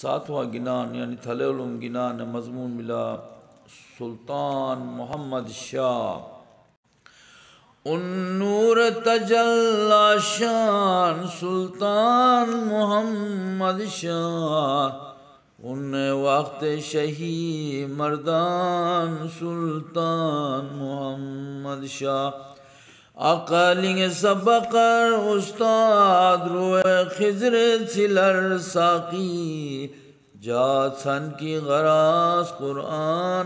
ساتواں گنان یعنی تھلے علوم گنان مضمون ملا سلطان محمد شاہ ان نور تجلا شان سلطان محمد شاہ ان وقت شہی مردان سلطان محمد شاہ اقالنگ سبقر استاد روئے خضر چلر ساقی جاتسن کی غراس قرآن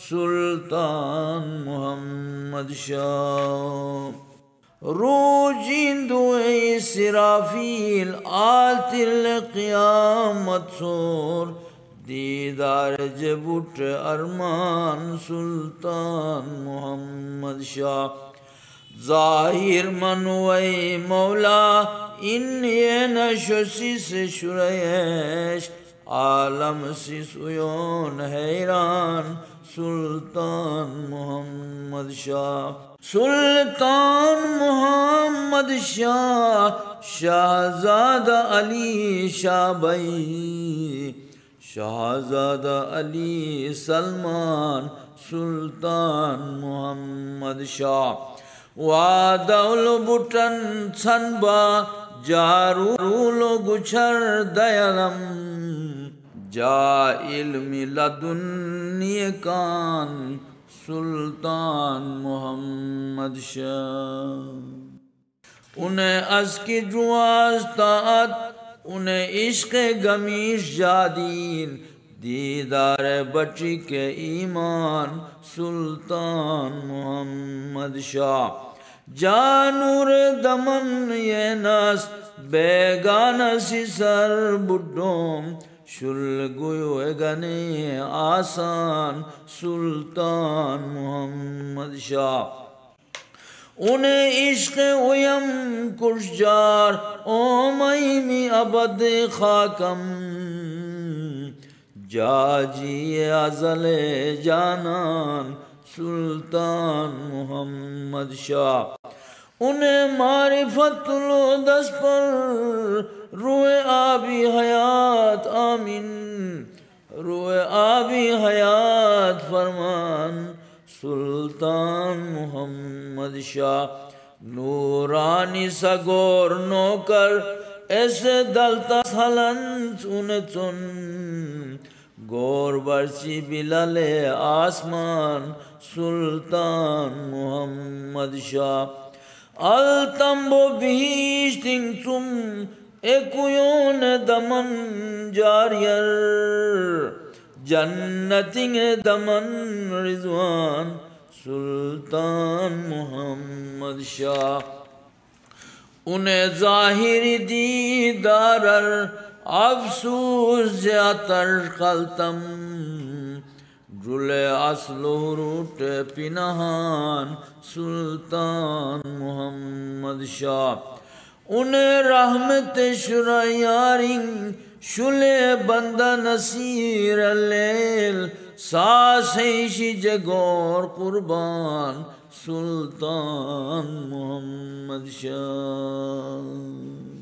سلطان محمد شاہ رو جیندو اسرافیل آتل قیامت سور دیدار جبوٹ ارمان سلطان محمد شاہ ظاہر منوئی مولا ان یہ نشسی سے شریش عالم سی سیون حیران سلطان محمد شاہ سلطان محمد شاہ شہزادہ علی شاہ بھائی شہزادہ علی سلمان سلطان محمد شاہ وادول بٹن چھنبا جارولو گچھر دیلم جا علم لدنی کان سلطان محمد شاہ انہیں از کی جواز طاعت انہیں عشق گمیش جادین دیدار بچی کے ایمان سلطان محمد شاہ جانور دمن یہ ناس بیگانہ سی سر بڈوم شل گویو گنے آسان سلطان محمد شاہ انہیں عشق ویم کشجار اومئی ابد خاکم جاجی ازل جانان سلطان محمد شاہ انہیں معرفت الدس پر روئے آبی حیات آمین روئے آبی حیات فرمان سلطان محمد شاہ نورانی سگور نوکر ایسے دلتا سلن چون چون گور برچی بلال آسمان سلطان محمد شاہ التمبو بیشتنگ چم ایکویون دمن جاریر جنتنگ دمن رضوان سلطان محمد شاہ انہیں ظاہری دیدارر افسوس زیاتر قلتم جل اصل روٹ پنہان سلطان محمد شاہ انہیں رحمت شریارنگ شل بندہ نصیر اللیل ساسیش جگور قربان سلطان محمد شاہ